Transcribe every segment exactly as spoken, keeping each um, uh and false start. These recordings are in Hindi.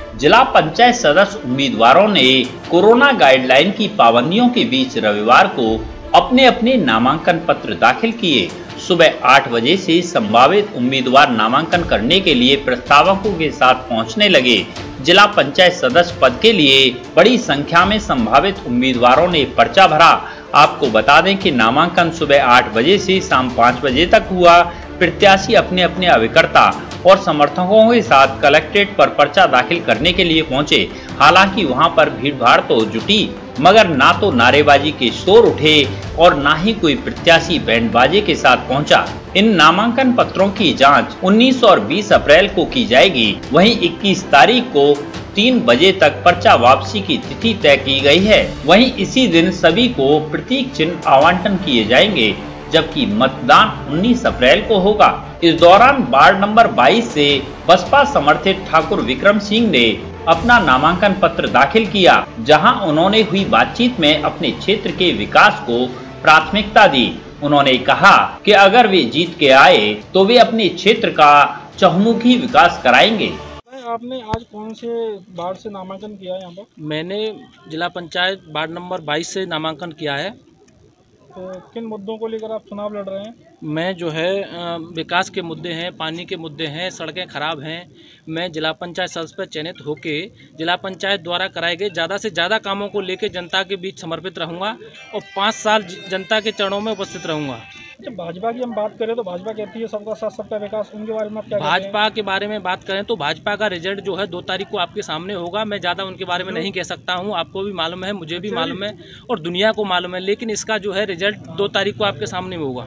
जिला पंचायत सदस्य उम्मीदवारों ने कोरोना गाइडलाइन की पाबंदियों के बीच रविवार को अपने अपने नामांकन पत्र दाखिल किए। सुबह आठ बजे से संभावित उम्मीदवार नामांकन करने के लिए प्रस्तावकों के साथ पहुंचने लगे। जिला पंचायत सदस्य पद के लिए बड़ी संख्या में संभावित उम्मीदवारों ने पर्चा भरा। आपको बता दें कि नामांकन सुबह आठ बजे से शाम पाँच बजे तक हुआ। प्रत्याशी अपने अपने अभिकर्ता और समर्थकों के साथ कलेक्ट्रेट पर पर्चा दाखिल करने के लिए पहुंचे। हालांकि वहां पर भीड़ भाड़ तो जुटी, मगर ना तो नारेबाजी के शोर उठे और ना ही कोई प्रत्याशी बैंड बाजे के साथ पहुंचा। इन नामांकन पत्रों की जांच उन्नीस और बीस अप्रैल को की जाएगी। वहीं इक्कीस तारीख को तीन बजे तक पर्चा वापसी की तिथि तय की गई है। वहीं इसी दिन सभी को प्रतीक चिन्ह आवंटन किए जाएंगे, जबकि मतदान उन्नीस अप्रैल को होगा। इस दौरान वार्ड नंबर बाईस से बसपा समर्थित ठाकुर विक्रम सिंह ने अपना नामांकन पत्र दाखिल किया, जहां उन्होंने हुई बातचीत में अपने क्षेत्र के विकास को प्राथमिकता दी। उन्होंने कहा कि अगर वे जीत के आए तो वे अपने क्षेत्र का चहुमुखी विकास कराएंगे। आपने आज कौन से वार्ड से नामांकन किया है यहाँ पर? मैंने जिला पंचायत वार्ड नंबर बाईस से नामांकन किया है। तो किन मुद्दों को लेकर आप चुनाव लड़ रहे हैं? मैं जो है विकास के मुद्दे हैं, पानी के मुद्दे हैं, सड़कें खराब हैं। मैं जिला पंचायत सदस्य पर चयनित होके जिला पंचायत द्वारा कराए गए ज़्यादा से ज़्यादा कामों को लेकर जनता के बीच समर्पित रहूँगा और पाँच साल जनता के चरणों में उपस्थित रहूँगा। जब भाजपा की हम बात करें तो भाजपा कहती है सबका साथ सबका विकास, उनके बारे में आप क्या कहते हैं? भाजपा के बारे में बात करें तो भाजपा का रिजल्ट जो है दो तारीख को आपके सामने होगा। मैं ज़्यादा उनके बारे में नहीं कह सकता हूं। आपको भी मालूम है, मुझे भी मालूम है और दुनिया को मालूम है, लेकिन इसका जो है रिजल्ट दो तारीख को आपके सामने होगा।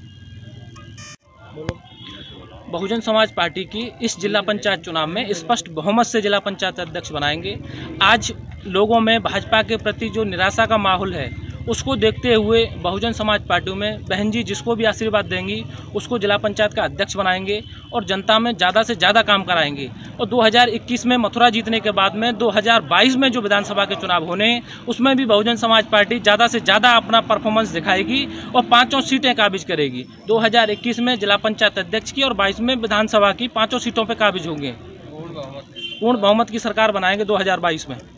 बहुजन समाज पार्टी की इस जिला पंचायत चुनाव में स्पष्ट बहुमत से जिला पंचायत अध्यक्ष बनाएंगे। आज लोगों में भाजपा के प्रति जो निराशा का माहौल है, उसको देखते हुए बहुजन समाज पार्टी में बहन जी जिसको भी आशीर्वाद देंगी उसको जिला पंचायत का अध्यक्ष बनाएंगे और जनता में ज़्यादा से ज़्यादा काम कराएंगे। और दो हज़ार इक्कीस में मथुरा जीतने के बाद में दो हज़ार बाईस में जो विधानसभा के चुनाव होने हैं उसमें भी बहुजन समाज पार्टी ज़्यादा से ज़्यादा अपना परफॉर्मेंस दिखाएगी और पाँचों सीटें काबिज करेगी। दो हज़ार इक्कीस में जिला पंचायत अध्यक्ष की और बाईस में विधानसभा की पाँचों सीटों पर काबिज होंगे। पूर्ण बहुमत की सरकार बनाएंगे दो हज़ार बाईस में।